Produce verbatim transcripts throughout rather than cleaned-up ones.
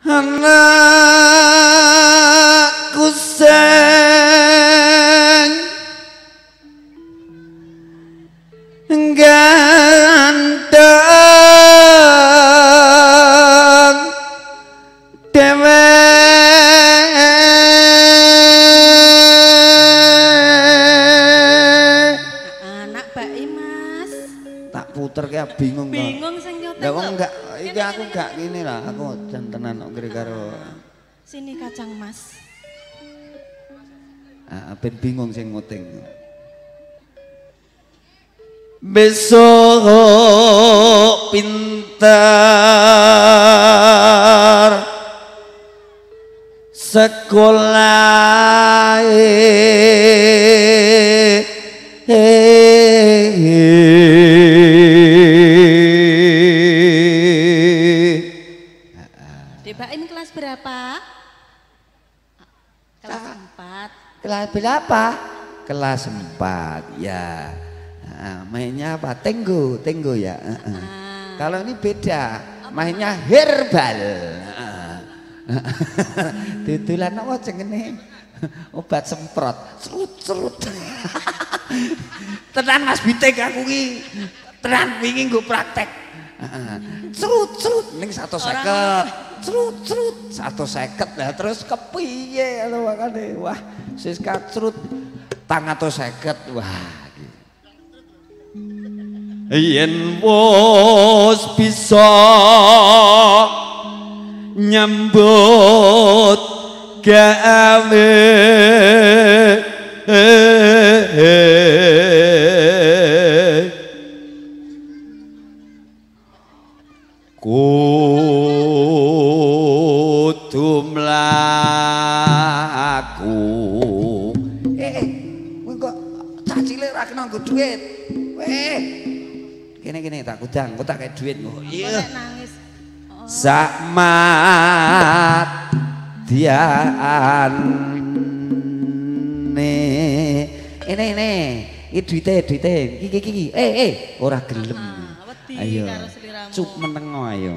anakku sing ganteng dewe anak bae Mas tak puter ki bingung kok bingung sing nyotek lha wong enggak iki aku gak ngene lah aku jantenan kok ngene karo sini kacang Mas ah ben bingung sing nguting besok pintar sekolah Debain kelas berapa? Kelas empat. Kelas berapa? Kelas empat ya. Nah, mainnya apa? Tenggo, tenggo ya. Uh -uh. Ah. Kalau ini beda, mainnya herbal. Dudulan apa jenenge? Obat semprot. Serut-serut. Tenan Mas Bitek aku ki. Tenan wingi nggo praktek. Serut-serut ning seratus seket. Serut-serut seratus seket lah terus kepiye lho makane. Wah, sis kacrut tang atus seket. Wah. Yen wis bisa nyambut gawe kudu mlaku eh kowe kok cah cilik ra kena nggo dhuwit weh kene-kene tak kudang kok tak kei dhuwit kok iya nangis sakmat dian ne ini ini ini duite duite iki iki eh eh ora gelem ayo cup menengo ayo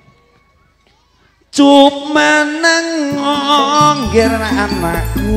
cup menengo ngger anakku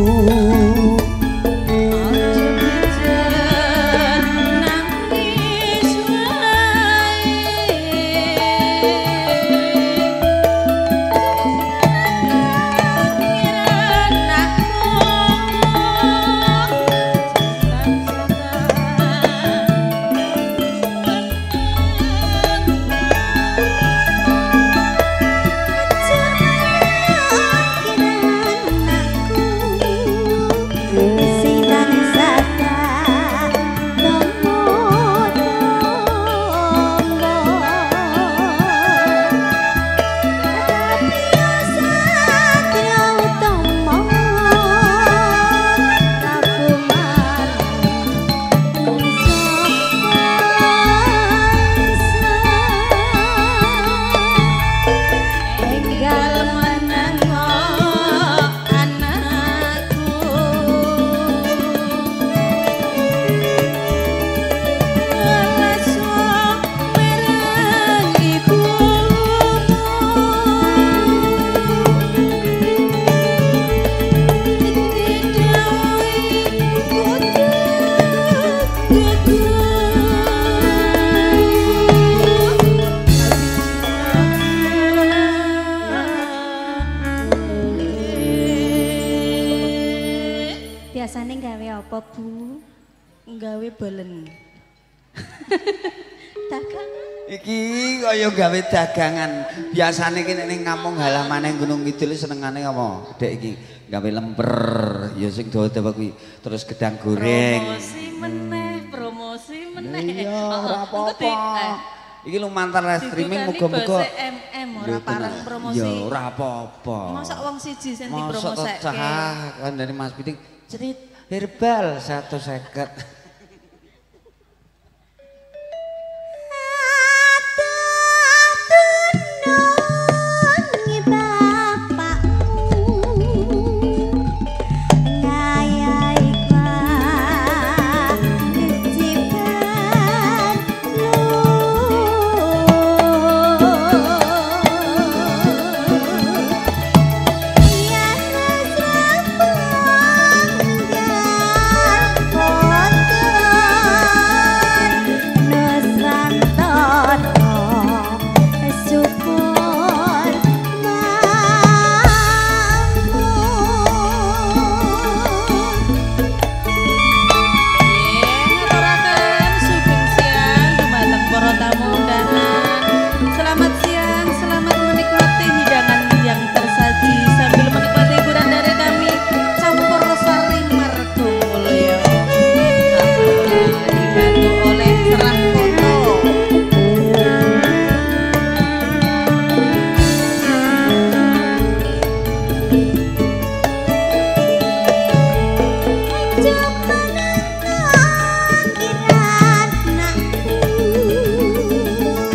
biasanya gawe apa Bu? Gawe belen. Dagangan. Iki kaya gawe dagangan. Biasane ki nek ngomong halamane Gunung Kidul senengane apa? Dek iki gawe lemper ya sing dawa-dawa kuwi. Terus gedang goreng. Promosi meneh, promosi meneh. Iya, ora apa-apa. Iki lumantar live streaming muga-muga M M ora parang promosi. Ya ora apa-apa. Mosok wong siji sing dipromosekke. Mosok cah kan dari Mas Piting cerit herbal seratus seket.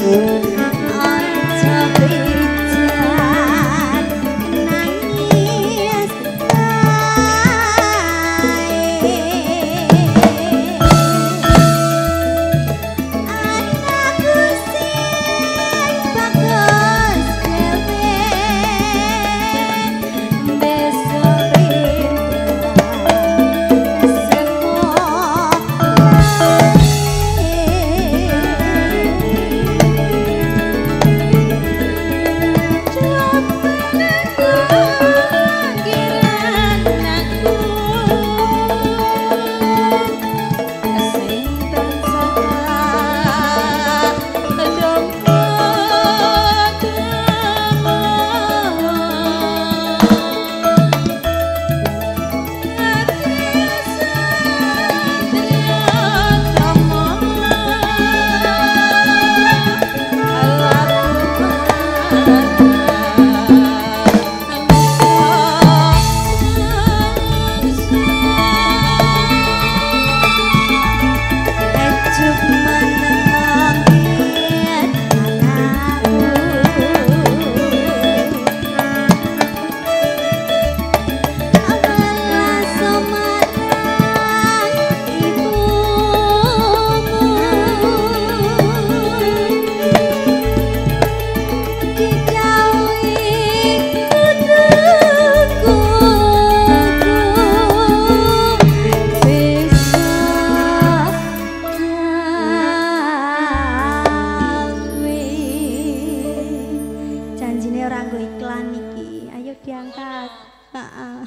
diangkat. Heeh.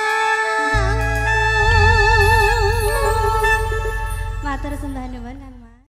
Matur sembah nuwun Kang Mas.